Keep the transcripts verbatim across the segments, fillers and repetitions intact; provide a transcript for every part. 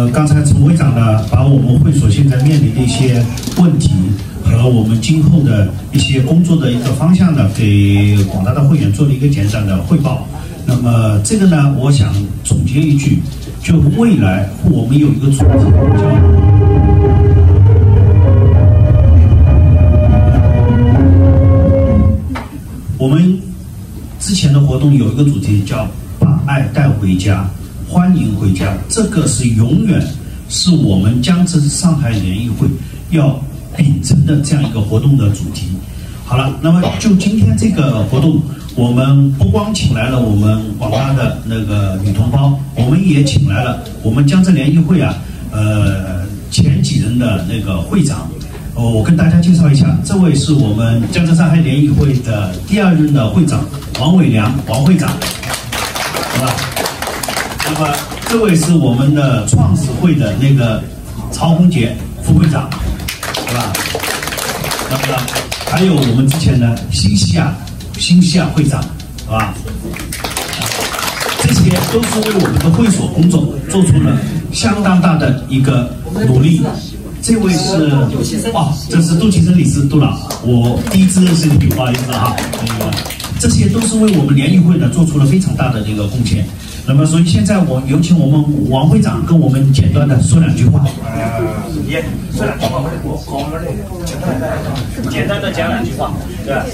刚才陈会长呢，把我们会所现在面临的一些问题和我们今后的一些工作的一个方向呢，给广大的会员做了一个简短的汇报。那么这个呢，我想总结一句，就未来我们有一个主题叫。 我们之前的活动有一个主题叫“把爱带回家，欢迎回家”，这个是永远是我们江浙上海联谊会要秉承的这样一个活动的主题。好了，那么就今天这个活动，我们不光请来了我们广大的那个女同胞，我们也请来了我们江浙联谊会啊，呃前几任的那个会长。 哦，我跟大家介绍一下，这位是我们江浙上海联谊会的第二任的会长王伟良，王会长，是吧？那么这位是我们的创始会的那个曹洪杰副会长，是吧？那么还有我们之前的新西亚新西亚会长，是吧？这些都是为我们的会所工作做出了相当大的一个努力。 这位是哦，这是杜其生理事，杜老，我第一次认识你，不好意思哈。那个，这些都是为我们联谊会呢做出了非常大的这个贡献。那么，所以现在我有请我们王会长跟我们简单的说两句话。 呃，也说两句话，我我们那个简单的讲两句话，对吧？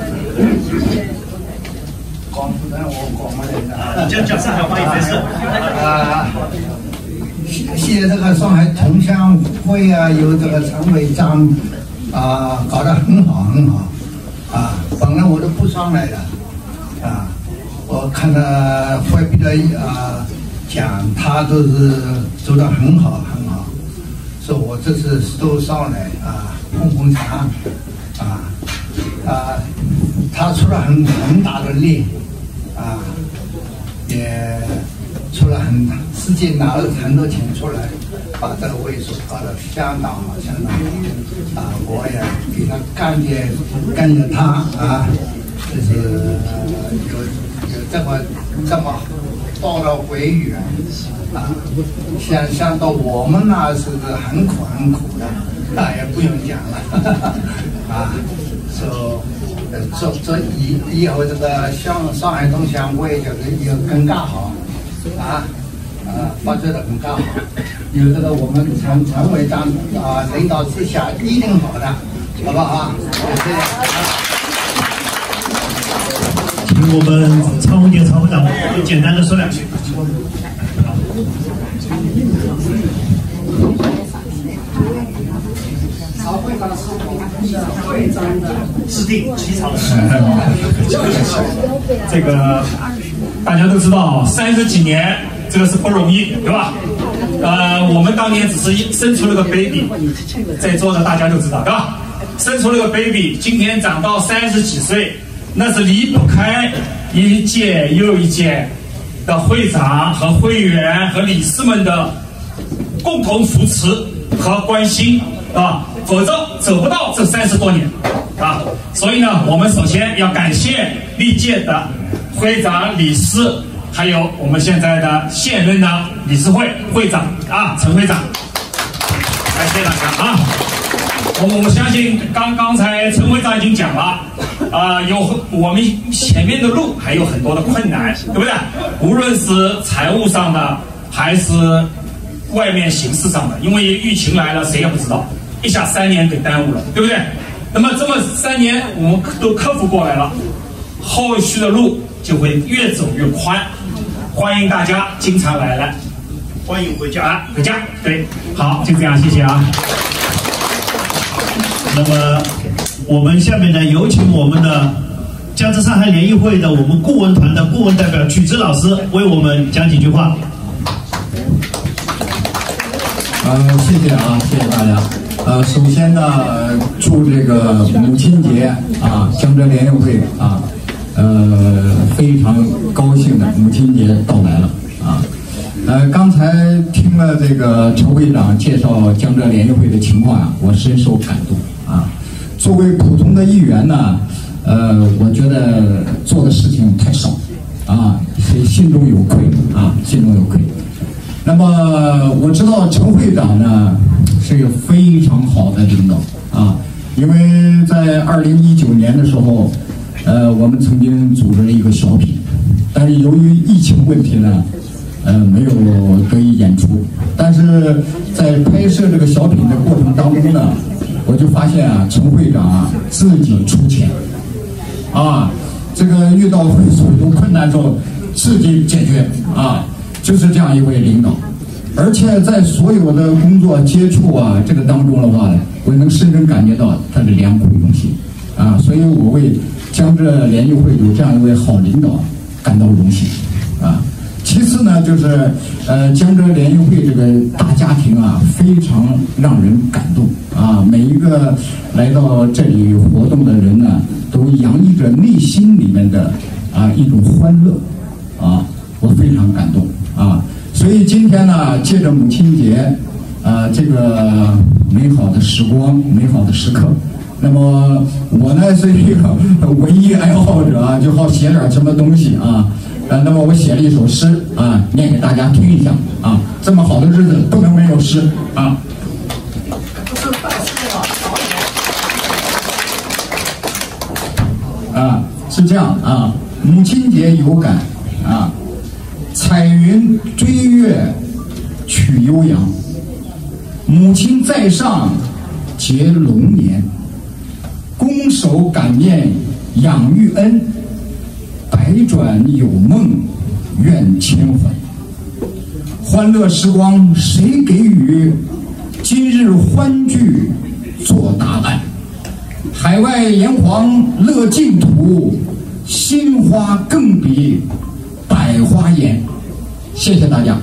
广东人，我广东人啊，讲讲上海话也没事。 啊。 现在这个上海同乡会啊，有这个陈委长啊，搞得很好很好啊。本来我都不上来的啊，我看到会比的啊讲，他都是做得很好很好，所以我这次都上来啊碰碰场啊啊，他出了很很大的力啊，也。 出了很自己拿了很多钱出来，把这个会所搞得相当好，相当好啊！我也给他干着跟着他啊，就是有有这么这么到了回源啊，想想到我们那是很苦很苦的，那也不用讲了啊，说说说以以后这个像上海同乡会就是要更加好。 啊，啊，发展的很刚好，有这个我们陈陈委长啊领导之下一定好的，好不好啊？谢谢。 请我们曹洪杰曹会长简单的说两句。 曹会长是我们会长的制定起草的。 这个。 大家都知道，三十几年这个是不容易，对吧？呃，我们当年只是生出了个 baby， 在座的大家都知道，对吧？生出了个 baby， 今天长到三十几岁，那是离不开一届又一届的会长和会员和理事们的共同扶持和关心，啊，否则走不到这三十多年，啊，所以呢，我们首先要感谢历届的。 会长、理事，还有我们现在的现任的理事会会长啊，陈会长，感谢大家啊！我我相信刚刚才陈会长已经讲了，啊、呃，有我们前面的路还有很多的困难，对不对？无论是财务上的，还是外面形式上的，因为疫情来了，谁也不知道，一下三年给耽误了，对不对？那么这么三年我们都克服过来了，后续的路。 就会越走越宽，欢迎大家经常来来， 欢迎回家， 啊、回家。对，好，就这样，谢谢啊。 那么我们下面呢，有请我们的江浙上海联谊会的我们顾问团的顾问代表曲芝老师为我们讲几句话。 呃，谢谢啊，谢谢大家。呃，首先呢，祝这个母亲节啊，江浙联谊会啊。 呃，非常高兴的母亲节到来了啊！呃，刚才听了这个陈会长介绍江浙联谊会的情况啊，我深受感动啊。作为普通的议员呢，呃，我觉得做的事情太少啊，心中有愧啊，心中有愧。 那么我知道陈会长呢是一个非常好的领导啊，因为在二零一九年的时候，呃，我们曾经组织了一个小品，但是由于疫情问题呢，呃，没有得以演出。但是在拍摄这个小品的过程当中呢，我就发现啊，陈会长啊自己出钱，啊，这个遇到会所有困难的时候自己解决啊，就是这样一位领导。而且在所有的工作接触啊这个当中的话呢，我能深深感觉到他的良苦用心啊，所以我为江浙联谊会有这样一位好领导感到荣幸啊。其次呢，就是呃江浙联谊会这个大家庭啊，非常让人感动啊。每一个来到这里活动的人呢，都洋溢着内心里面的啊一种欢乐啊，我非常感动啊。所以今天呢，借着母亲节，啊这个美好的时光、美好的时刻，那么我呢是一个文艺爱好者啊，就好写点什么东西啊。呃，那么我写了一首诗啊，念给大家听一下啊。这么好的日子不能没有诗啊。啊，是这样啊。母亲节有感啊，彩云追月取悠扬，母亲在上结龙年，拱手感念养育恩。百转有梦愿千回，欢乐时光谁给予？今日欢聚做答案。海外炎黄乐净土，心花更比百花颜。谢谢大家。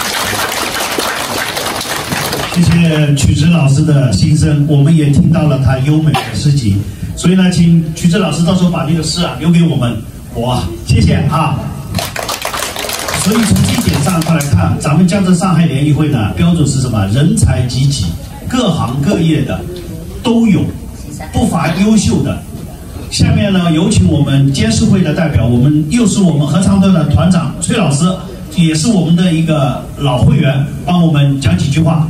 谢谢曲直老师的心声，我们也听到了他优美的诗集，所以呢，请曲直老师到时候把那个诗啊留给我们。哇，谢谢啊！所以从这一点上来看，咱们江浙上海联谊会呢，标准是什么？人才济济，各行各业的都有，不乏优秀的。下面呢，有请我们监事会的代表，我们又是我们合唱队的团长崔老师，也是我们的一个老会员，帮我们讲几句话。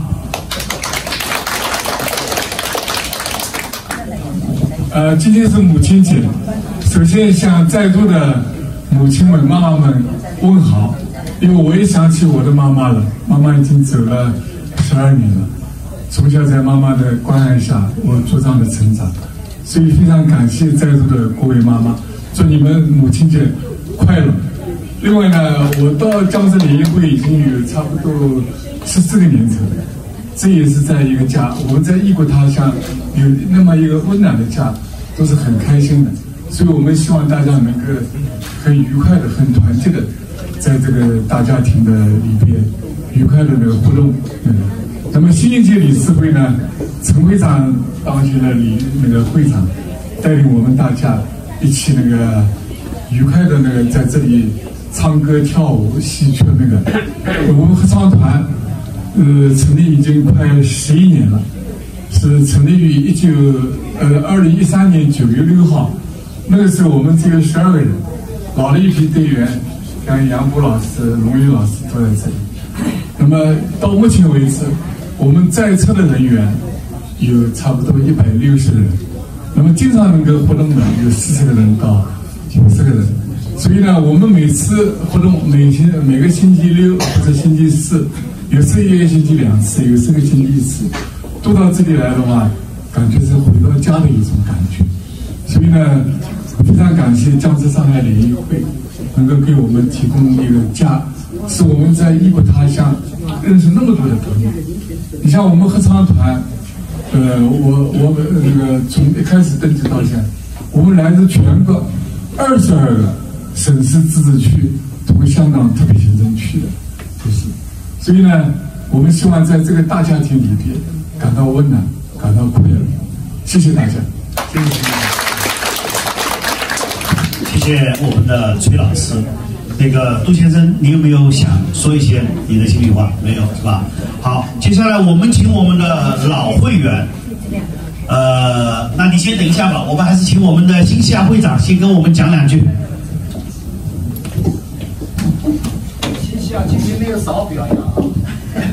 呃，今天是母亲节。首先向在座的母亲们、妈妈们问好，因为我也想起我的妈妈了。妈妈已经走了十二年了，从小在妈妈的关爱下，我茁壮的成长，所以非常感谢在座的各位妈妈，祝你们母亲节快乐。另外呢，我到江浙联谊会已经有差不多十四个年头了，这也是在一个家，我们在异国他乡有那么一个温暖的家，都是很开心的。所以我们希望大家能够很愉快的、很团结的，在这个大家庭的里边愉快的那个互动。嗯，那么新一届理事会呢，陈会长当选了理那个会长，带领我们大家一起那个愉快的那个在这里唱歌、跳舞、戏曲那个。我们合唱团呃成立已经快十一年了，是成立于一九呃二零一三年九月六号。那个时候我们只有十二个人，老的一批队员，像杨波老师、龙宇老师都在这里。那么到目前为止，我们在册的人员有差不多一百六十人，那么经常能够活动的有四十个人到九十个人。所以呢，我们每次活动每星每个星期六或者星期四，有时一个星期两次，有时个星期一次，都到这里来的话，感觉是回到家的一种感觉。所以呢，非常感谢江浙上海联谊会能够给我们提供一个家，使我们在异国他乡认识那么多的朋友。你像我们合唱团，呃，我我们那个从一开始登记到现在，我们来自全国二十二个省市自治区同香港特别行政区的，就是。所以呢，我们希望在这个大家庭里边感到温暖，感到快乐。谢谢大家。谢谢。 谢谢我们的崔老师。那个杜先生，你有没有想说一些你的心里话？没有是吧？好，接下来我们请我们的老会员，呃，那你先等一下吧，我们还是请我们的新夏会长先跟我们讲两句。 新夏今天没有少表扬啊。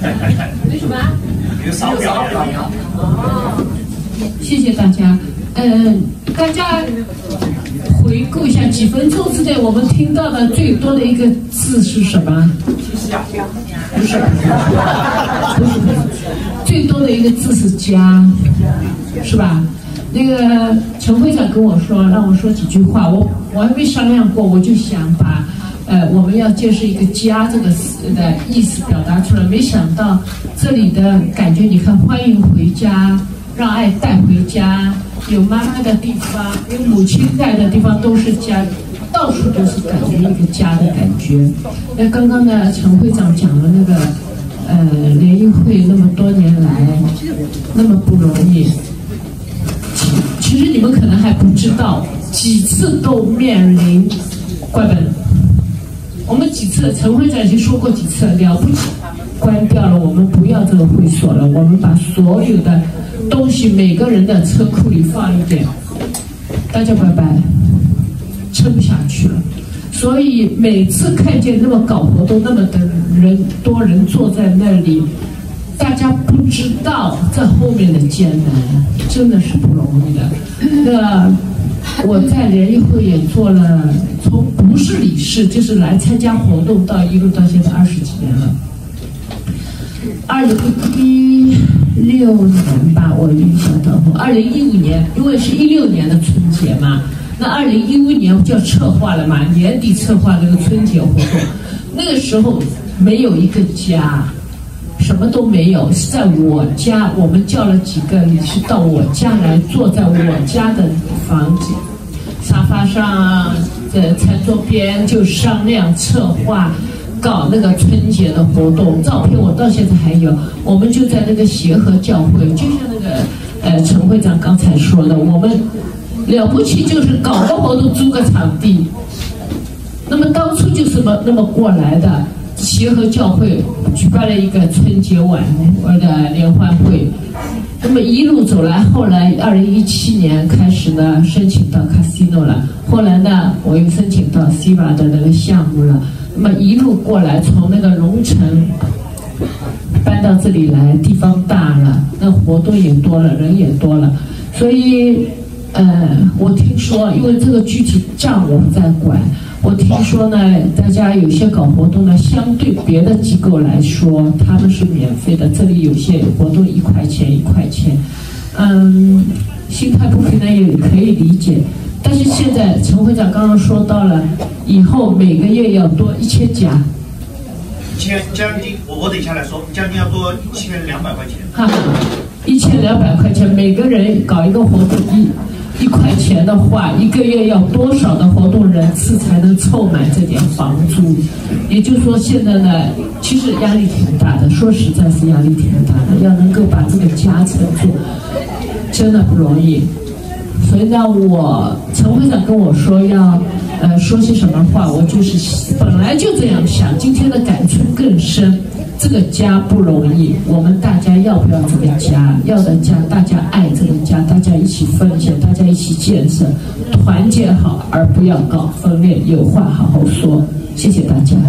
为什么？ 有烧表演。 哦，谢谢大家。嗯，大家回顾一下，几分钟之内我们听到的最多的一个字是什么？不是，不是，最多的一个字是家，是吧？那个陈会长跟我说，让我说几句话，我我还没商量过，我就想把呃我们要建设一个家这个的意思表达出来，没想到这里的感觉，你看，欢迎回家，让爱带回家。有妈妈的地方，有母亲在的地方都是家，到处都是感觉一个家的感觉。那刚刚呢，陈会长讲了那个，呃，联谊会那么多年来那么不容易，其其实你们可能还不知道，几次都面临关门。我们几次，陈会长已经说过几次了，了不起，关掉了，我们不要这个会所了，我们把所有的东西每个人的车库里放一点，大家拜拜，撑不下去了。所以每次看见那么搞活动，那么的人多人坐在那里，大家不知道这后面的艰难，真的是不容易的。那我在联谊会也做了，从不是理事，就是来参加活动，到一路到现在二十几年了。二零一六年吧，我印象当中，二零一五年，因为是一六年的春节嘛，那二零一五年就要策划了嘛，年底策划那个春节活动，那个时候没有一个家，什么都没有，是在我家，我们叫了几个理事到我家来，坐在我家的房子沙发上，在餐桌边就商量策划。搞那个春节的活动，照片我到现在还有。我们就在那个协和教会，就像那个呃陈会长刚才说的，我们了不起就是搞个活动租个场地。那么当初就是么那么过来的，协和教会举办了一个春节晚的联欢会。那么一路走来，后来二零一七年开始呢，申请到 casino 了。后来呢，我又申请到 S I V A 的那个项目了。那么一路过来，从那个龙城搬到这里来，地方大了，那活动也多了，人也多了，所以呃，我听说，因为这个具体账我不在管，我听说呢，大家有些搞活动呢，相对别的机构来说，他们是免费的，这里有些活动一块钱一块钱，嗯，心态不平呢也可以理解。但是现在陈会长刚刚说到了，以后每个月要多一千家， 一千将近，我我等一下来说，将近要多一千两百块钱。 哈，一千两百块钱，每个人搞一个活动一一块钱的话，一个月要多少的活动人次才能凑满这点房租？也就是说，现在呢，其实压力挺大的，说实在是压力挺大的，要能够把这个家撑住，真的不容易。所以呢，我陈会长跟我说要呃说些什么话，我就是本来就这样想，今天的感触更深。这个家不容易，我们大家要不要这个家？要的家，大家爱这个家，大家一起奉献，大家一起建设，团结好，而不要搞分裂。有话好好说，谢谢大家。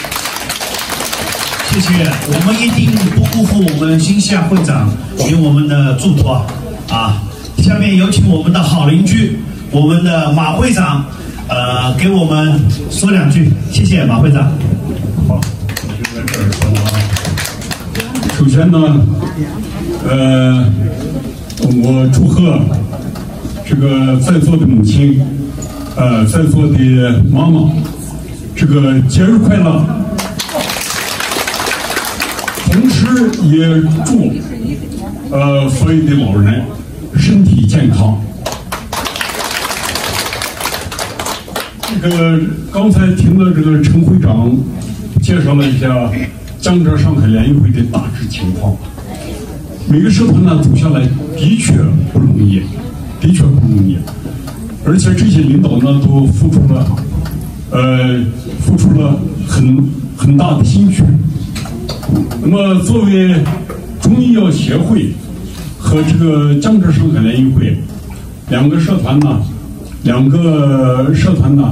谢谢，我们一定不辜负我们新夏会长给我们的嘱托啊！下面有请我们的好邻居，我们的马会长，呃，给我们说两句。谢谢马会长。 好，我就在这儿说了啊。首先呢，呃，我祝贺这个在座的母亲，呃，在座的妈妈，这个节日快乐。同时也祝呃所有的老人身体健康。这个刚才听了这个陈会长介绍了一下江浙上海联谊会的大致情况。每个社团呢走下来的确不容易，的确不容易，而且这些领导呢都付出了，呃，付出了很很大的心血。那么，作为中医药协会和这个江浙上海联谊会两个社团呢，两个社团呢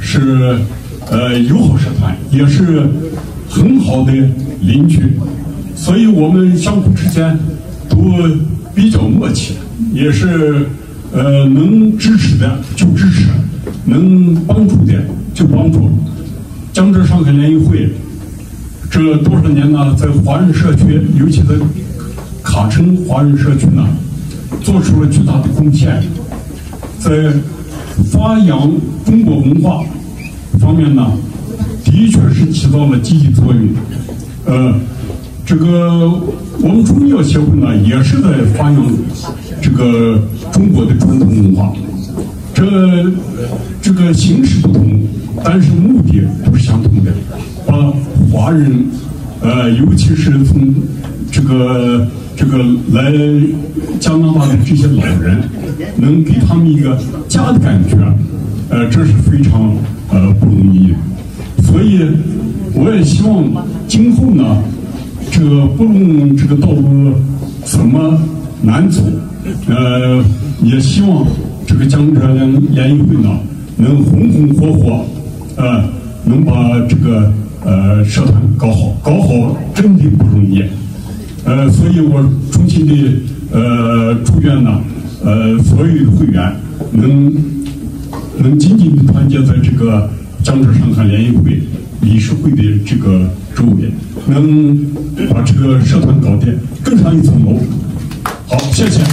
是呃友好社团，也是很好的邻居。 所以我们相互之间都比较默契，也是呃能支持的就支持，能帮助的就帮助。江浙上海联谊会这多少年呢，在华人社区，尤其在卡城华人社区呢，做出了巨大的贡献，在发扬中国文化方面呢，的确是起到了积极作用。呃，这个我们中医药协会呢，也是在发扬这个中国的传统文化。这这个形式不同，但是目的都是相同的，把华人，呃，尤其是从这个这个来加拿大的这些老人，能给他们一个家的感觉，呃，这是非常呃不容易。所以我也希望今后呢，这个不论这个道路怎么难走，呃，也希望这个江浙联谊会呢，能红红火火，呃，能把这个呃社团搞好，搞好真的不容易，呃，所以我衷心的呃祝愿呢，呃，所有的会员能能紧紧的团结在这个江浙上海联谊会理事会的这个周围，能把这个社团搞得更上一层楼。好，谢谢。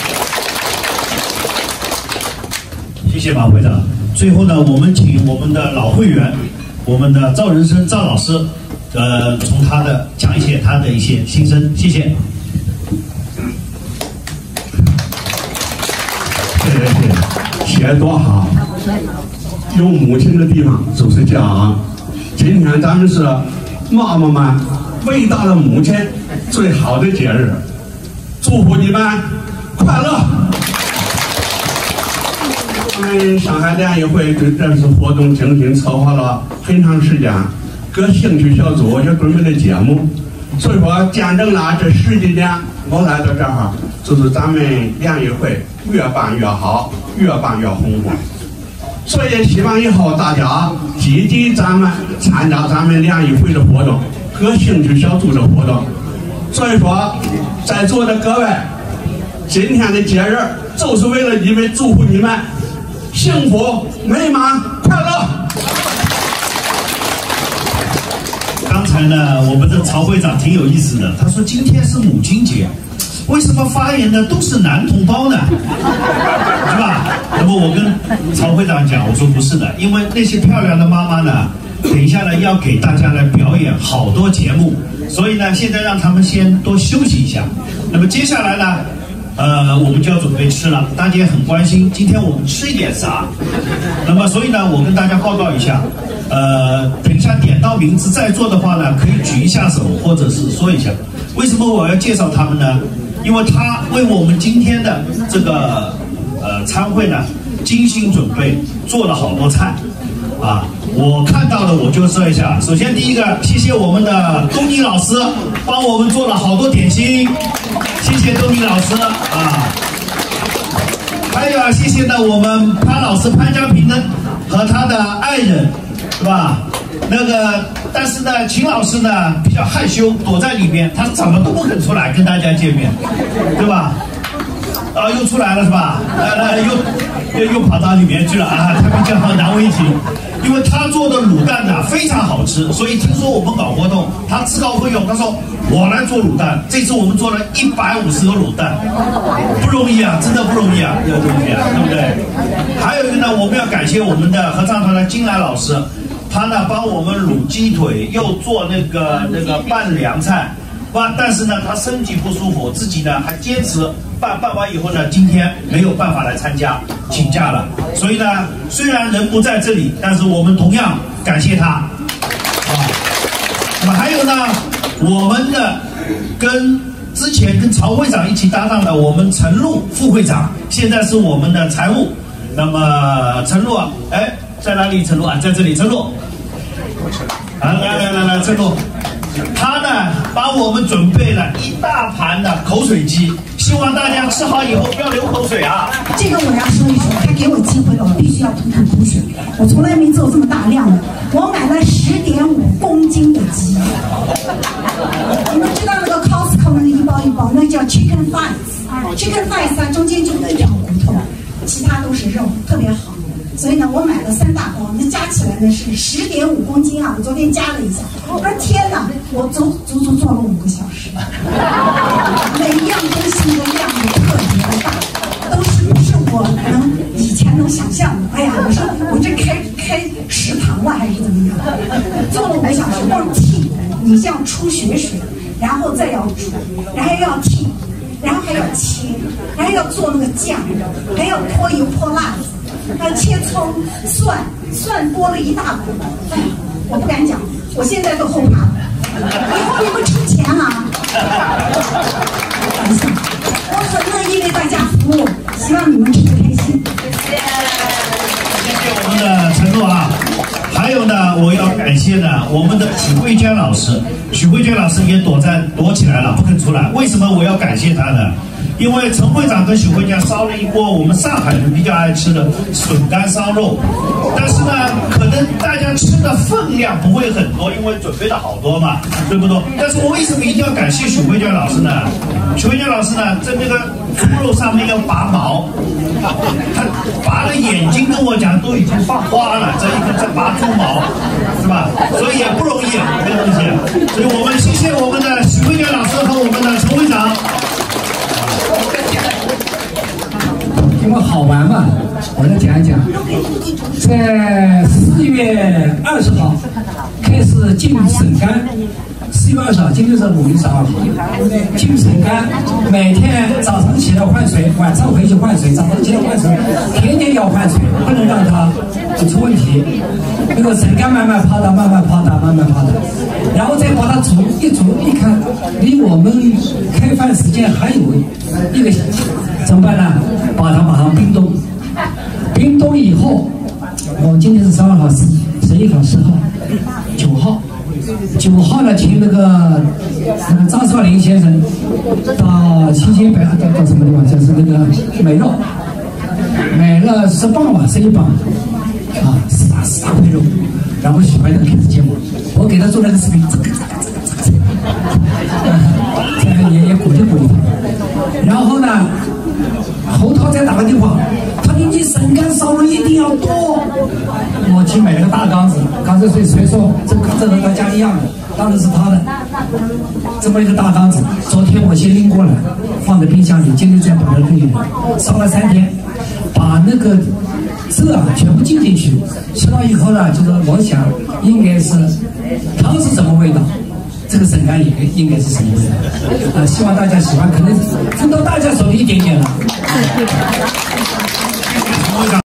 谢谢马会长。最后呢，我们请我们的老会员，我们的赵仁生赵老师，呃，从他的讲一些他的一些心声。谢谢。 谢谢谢谢，写多好。有母亲的地方就是家啊。今天咱们是妈妈们伟大的母亲最好的节日，祝福你们快乐。我们上海联谊会对这次活动精心策划了很长时间，各兴趣小组也准备了节目，所以说见证了这十几年我来到这儿，就是咱们联谊会越办越好，越办越红火。所以希望以后大家积极咱们参加咱们联谊会的活动和兴趣小组的活动。所以说，在座的各位，今天的节日就是为了你们，祝福你们幸福美满快乐。 刚才呢，我们的曹会长挺有意思的，他说今天是母亲节，为什么发言的都是男同胞呢？是吧？那么我跟曹会长讲，我说不是的，因为那些漂亮的妈妈呢，等一下呢要给大家来表演好多节目，所以呢现在让他们先多休息一下。那么接下来呢，呃，我们就要准备吃了，大家也很关心今天我们吃一点啥。那么所以呢，我跟大家报告一下，呃，等一下点到名字，在座的话呢，可以举一下手，或者是说一下。为什么我要介绍他们呢？因为他为我们今天的这个呃餐会呢精心准备，做了好多菜啊。我看到的我就说一下，首先第一个，谢谢我们的东尼老师帮我们做了好多点心，谢谢东尼老师啊。还有啊，谢谢呢我们潘老师潘家平呢和他的爱人，是吧？那个，但是呢，秦老师呢比较害羞，躲在里面，他怎么都不肯出来跟大家见面，对吧？啊，又出来了是吧？呃，又又又跑到里面去了啊，他比较难为情，因为他做的卤蛋呢非常好吃，所以听说我们搞活动，他自告奋勇，他说我来做卤蛋，这次我们做了一百五十个卤蛋，不容易啊，真的不容易啊，这个东西啊，对不对？还有一个呢，我们要感谢我们的合唱团的金兰老师。他呢帮我们卤鸡腿，又做那个那个拌凉菜，哇！但是呢，他身体不舒服，自己呢还坚持办，办完以后呢，今天没有办法来参加，请假了。所以呢，虽然人不在这里，但是我们同样感谢他。啊，那么还有呢，我们的跟之前跟曹会长一起搭档的我们陈露副会长，现在是我们的财务。那么陈露啊，哎。在哪里？陈露啊，在这里。陈露，啊，来来来来，陈露，他呢帮我们准备了一大盘的口水鸡，希望大家吃好以后不要流口水啊。 这个我要说一说，他给我机会了，我必须要吐吐苦水。我从来没做这么大量的，我买了十点五公斤的鸡。你们知道那个 chicken thighs 啊，中间就一条骨头，其他都是肉，特别好。所以呢，我买了三大包，那加起来呢是十点五公斤啊！我昨天加了一下，我说天哪，我足足足做了五个小时，每一样东西的量都特别的大，都是不是我能以前能想象的。哎呀，我说我这开开食堂了还是怎么样？做了五个小时，光剔，你像出血水，然后再要煮，然后要剔，然后还要切，然后要做那个酱，还要泼油泼辣子。还有切葱、蒜，蒜剥了一大股，哎呀，我不敢讲，我现在都后怕了。以后你们出钱啊！我很乐意为大家服务，希望你们吃得开心。 谢谢我们的承诺啊！还有呢，我要感谢呢我们的许慧娟老师，许慧娟老师也躲在躲起来了，不肯出来。为什么我要感谢她呢？因为陈会长跟许会长烧了一锅我们上海人比较爱吃的笋干烧肉，但是呢，可能大家吃的分量不会很多，因为准备的好多嘛，对不对？但是我为什么一定要感谢许会长老师呢？许会长老师呢，在那个猪肉上面要拔毛，他拔了眼睛跟我讲都已经放花了，这一个在拔猪毛，是吧？所以也不容易这个东西。所以我们谢谢我们的许会长老师和我们的陈会长。 因为好玩嘛，我来讲一讲。在四月二十号开始进省干，四月二十号，今天是五月十二号，进省干，每天早上起来换水，晚上回去换水，早上起来换水，天天要换水，不能让它出问题。那个省干慢慢泡打，慢慢泡打，慢慢泡打，然后再把它煮一煮，一看离我们开饭时间还有一个小时，怎么办呢？把它马上冰冻，冰冻以后，我今天是十二号、十十一号、十号、九号，九号呢，请那个那个张少林先生到新鲜北到到什么地方？就是那个美乐，美乐十磅吧，十一磅，啊，四大四大块肉，然后喜欢那个开始节目，我给他做了个视频，这个这个这个这个，这样也也鼓励鼓励他，然后呢。侯涛再打个电话，他说你省干烧肉一定要多。我去买了个大缸子，刚才谁谁说这缸子和大家一样的，当然是他的。这么一个大缸子，昨天我先拎过来，放在冰箱里，今天再把它弄进来，烧了三天，把那个这啊全部浸进去，吃到以后呢，就是我想应该是汤是什么味道。这个省干也应该是什么味道？啊，希望大家喜欢，可能分到大家手里一点点了。